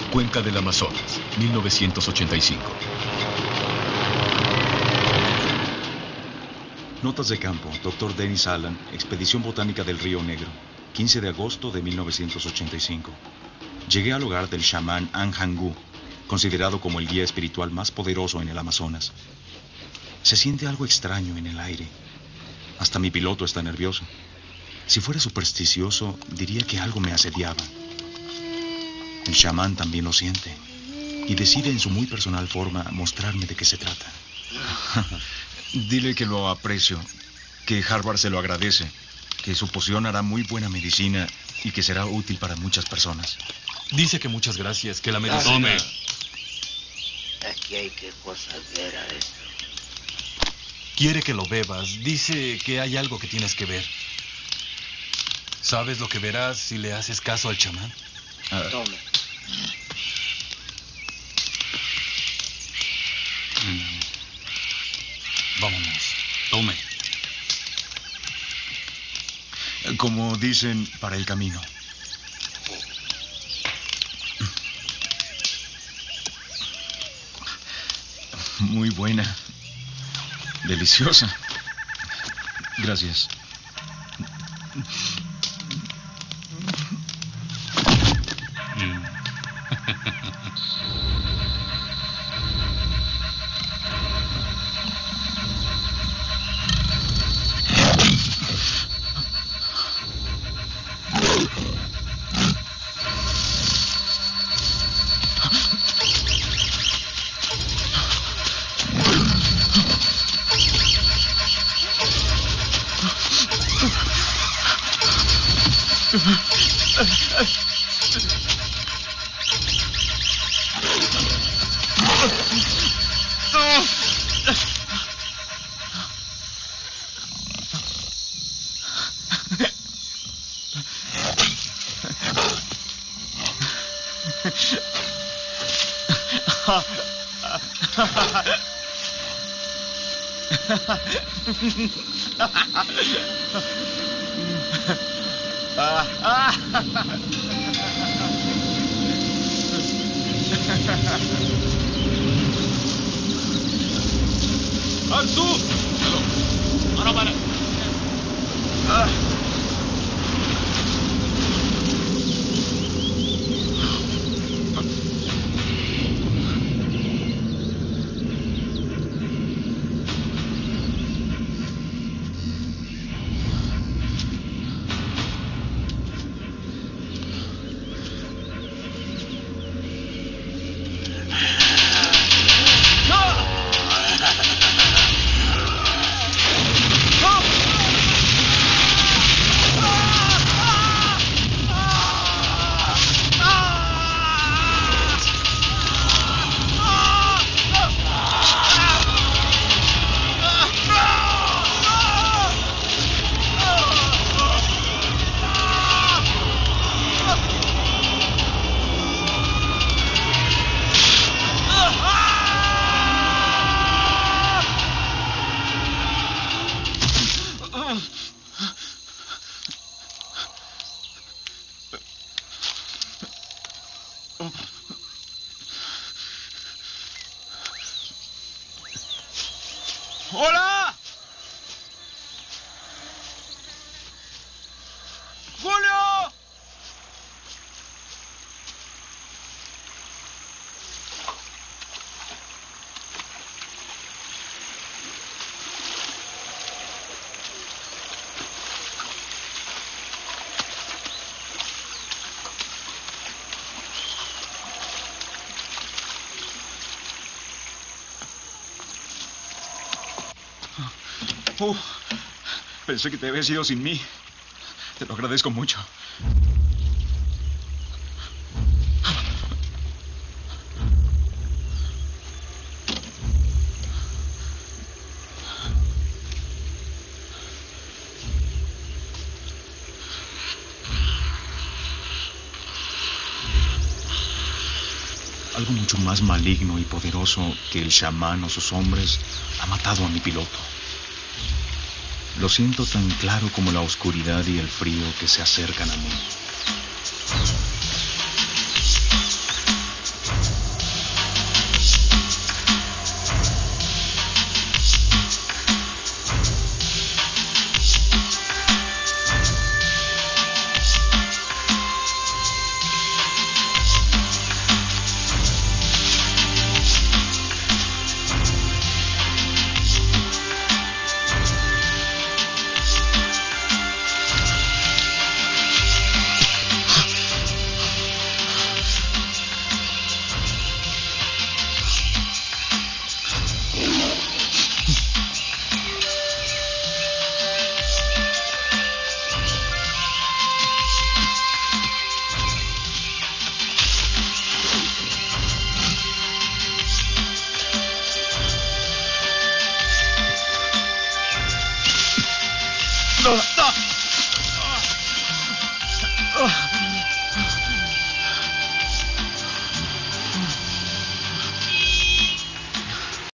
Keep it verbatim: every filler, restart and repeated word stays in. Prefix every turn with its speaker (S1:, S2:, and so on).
S1: Cuenca del Amazonas, mil novecientos ochenta y cinco.
S2: Notas de campo, doctor Dennis Allen, Expedición Botánica del Río Negro, quince de agosto de mil novecientos ochenta y cinco. Llegué al hogar del chamán Anjangu, considerado como el guía espiritual más poderoso en el Amazonas. Se siente algo extraño en el aire. Hasta mi piloto está nervioso. Si fuera supersticioso, diría que algo me asediaba. El chamán también lo siente y decide en su muy personal forma mostrarme de qué se trata. Dile que lo aprecio, que Harvard se lo agradece, que su poción hará muy buena medicina y que será útil para muchas personas.
S1: Dice que muchas gracias, que la medicina...
S3: Tome. Aquí hay que cosas ver a esto.
S1: Quiere que lo bebas. Dice que hay algo que tienes que ver. ¿Sabes lo que verás si le haces caso al chamán?
S2: Ah,
S3: Tome.
S1: Mm. Vámonos. Tome.
S2: como dicen, para el camino. Muy buena. Deliciosa. Gracias.
S1: ¡Arzu! ¡Para, para!
S4: ¡Hola! ¡Julio!
S2: Oh, pensé que te habías ido sin mí. Te lo agradezco mucho. Algo mucho más maligno y poderoso que el chamán o sus hombres ha matado a mi piloto. Lo siento tan claro como la oscuridad y el frío que se acercan a mí.